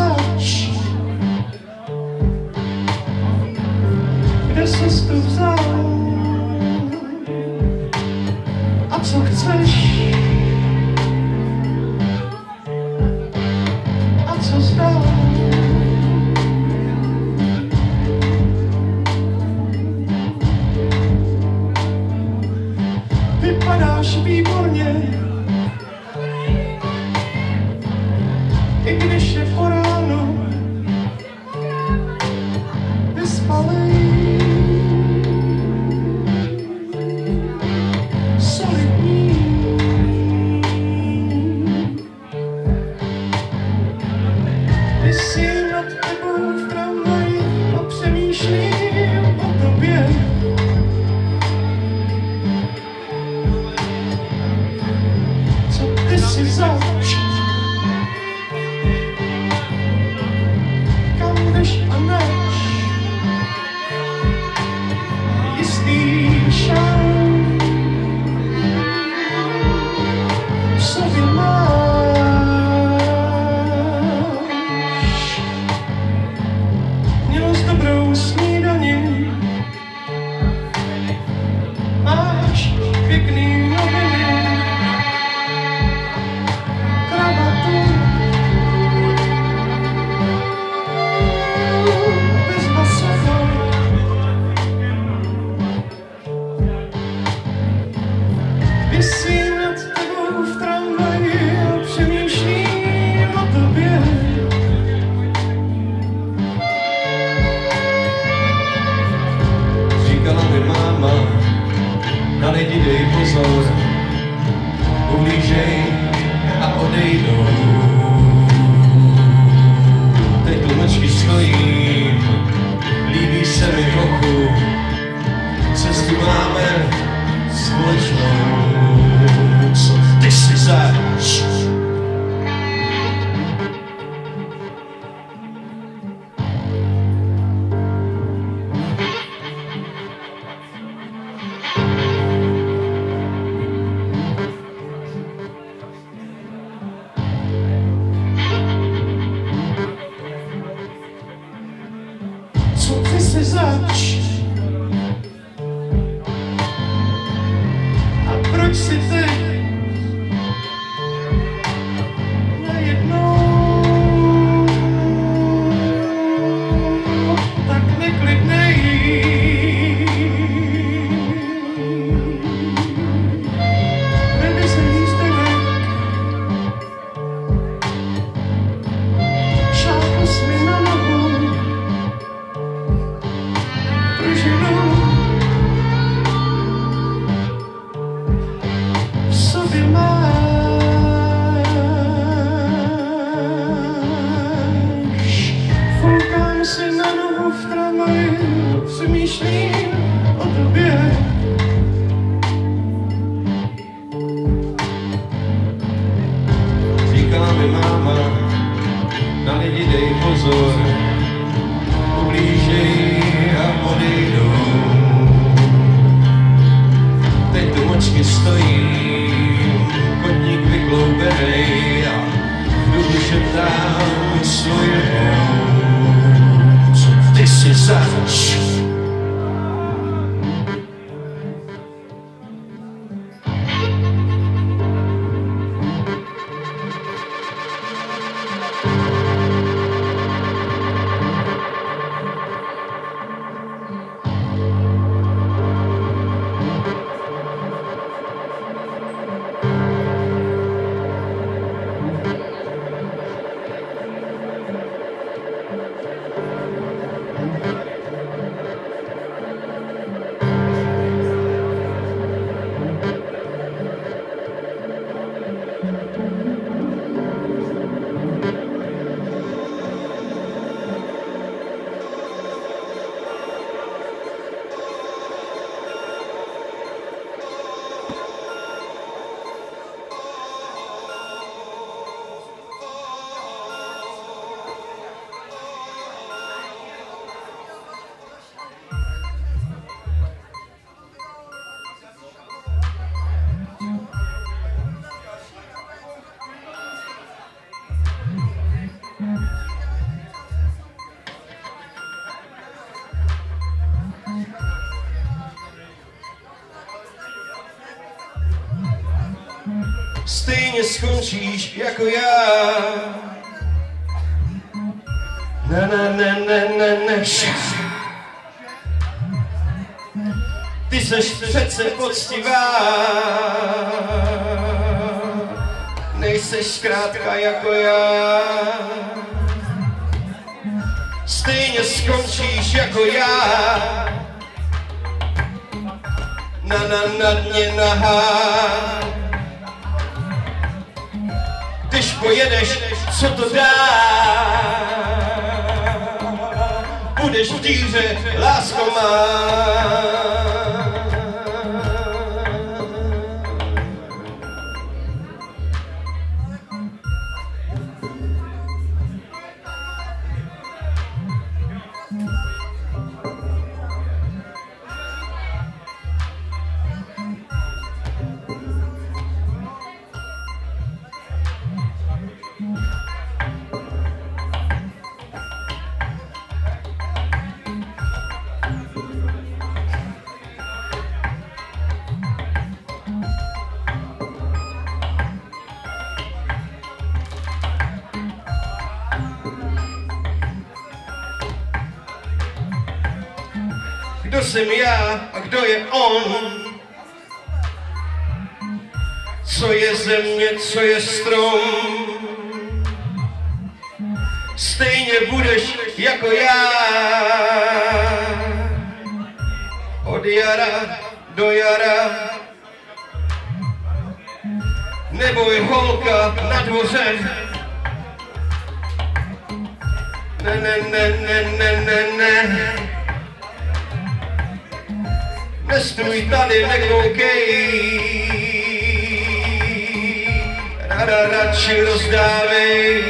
zač? Kde ses tu vzal? A co chceš? A co zdal? Vypadáš výborně, i když je po ránu vyspalý, solidní. Vysím nad tebou v tramvaji a přemýšlím o tobě. Co ty si zač? Kam jdeš a neč? Jistý šan v sobě máš. Měl jsi dobrou snídani, máš pěkný noviny, kravatu, bez masocha. Vysím nad tebou v tramvaji a přemýšlím o tobě. Říkala mi máma, na lidi dej pozor, uhlížej a odejdou. Teď tlumočky stojím, líbí se mi trochu, cestu máme společnou. Co ty si zač? Co ty si zač? A proč si ty najednou tak neklidnej? Revize lístek, šápl jsi mi na nohu, pružinu v sobě máš. Foukám si na nohu v tramvaji, přemýšlím o tobě. Říkala mi máma, na lidi dej pozor, ublížej a odejdou. Teď tu močky stojím, kotník vykloubenej a v duchu šeptám svoje co ty si zač? stejně skončíš jako já. Na na na na na na. Ty seš přece poctivá, nejseš zkrátka jako já. Stejně skončíš jako já. Na dně nahá. Když pojedeš, co to dá? Budeš v díře, lásko má. Kdo jsem já a kdo je on? Co je země, co je strom? Stejně budeš jako já. Od jara do jara. Neboj holka na dvoře. Ne. Nestůj tady, nekoukej, radši rozdávej.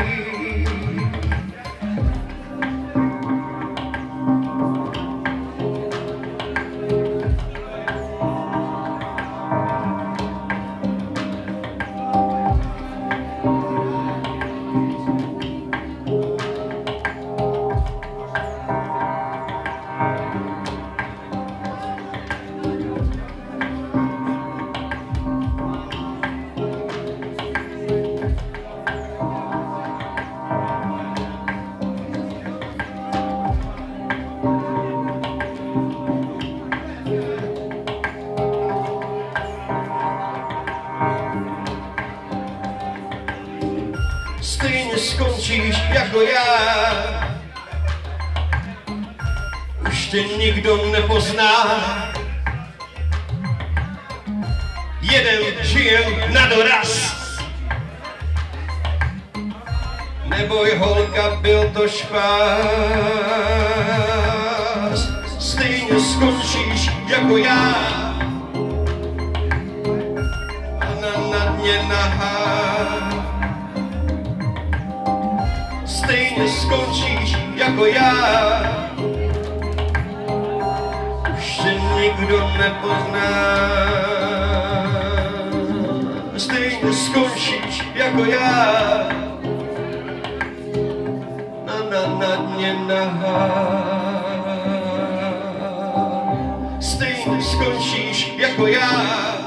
Stejně skončíš jako já. Už tě nikdo nepozná. Jeden žijem na doraz. Neboj holka, byl to špás. Stejně skončíš jako já. A na dně nahá. Stejně skončíš jako já. Už tě nikdo nepozná. Stejně skončíš jako já. Na dně nahá. Stejně skončíš jako já.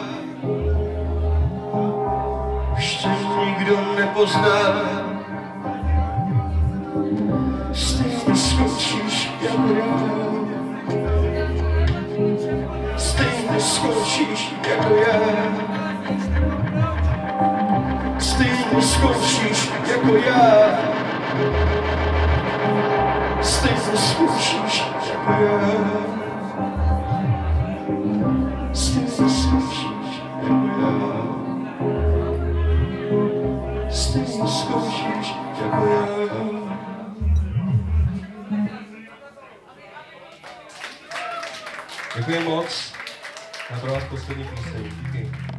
Už tě nikdo nepozná. Stejně skončíš jako já. Stejně skončíš jako já. Stejně skončíš jako já. Stejně skončíš jako já. Stejně skončíš jako já. Stejně skončíš jako já. Děkuji moc. A pro vás poslední píseň. Díky.